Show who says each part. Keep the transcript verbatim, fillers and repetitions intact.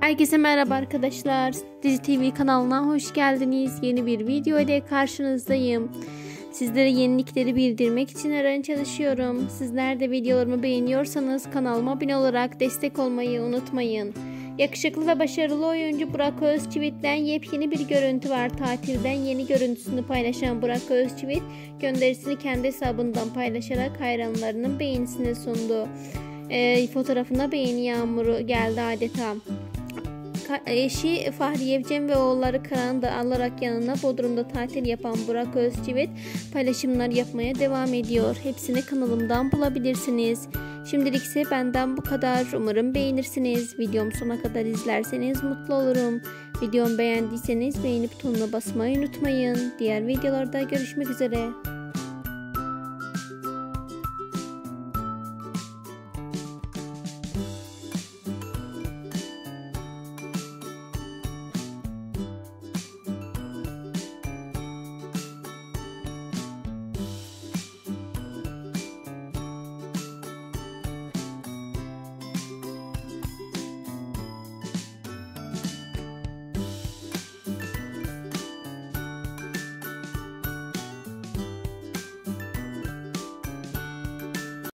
Speaker 1: Herkese merhaba arkadaşlar. Dizi T V kanalına hoş geldiniz. Yeni bir video ile karşınızdayım. Sizlere yenilikleri bildirmek için her an çalışıyorum. Sizler de videolarımı beğeniyorsanız kanalıma abone olarak destek olmayı unutmayın. Yakışıklı ve başarılı oyuncu Burak Özçivit'ten yepyeni bir görüntü var. Tatilden yeni görüntüsünü paylaşan Burak Özçivit gönderisini kendi hesabından paylaşarak hayranlarının beğenisine sundu. E, fotoğrafına beğeni yağmuru geldi adeta. Eşi Fahriye Evcen ve oğulları Karan'ı da alarak yanına Bodrum'da tatil yapan Burak Özçivit paylaşımlar yapmaya devam ediyor. Hepsini kanalımdan bulabilirsiniz. Şimdilik ise benden bu kadar. Umarım beğenirsiniz. Videomu sona kadar izlerseniz mutlu olurum. Videomu beğendiyseniz beğeni butonuna basmayı unutmayın. Diğer videolarda görüşmek üzere.